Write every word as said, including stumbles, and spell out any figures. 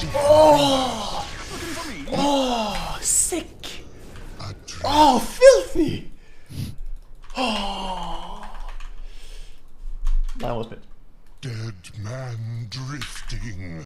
Oh! Oh! Sick! Oh, filthy! Oh! That was it. Dead man drifting.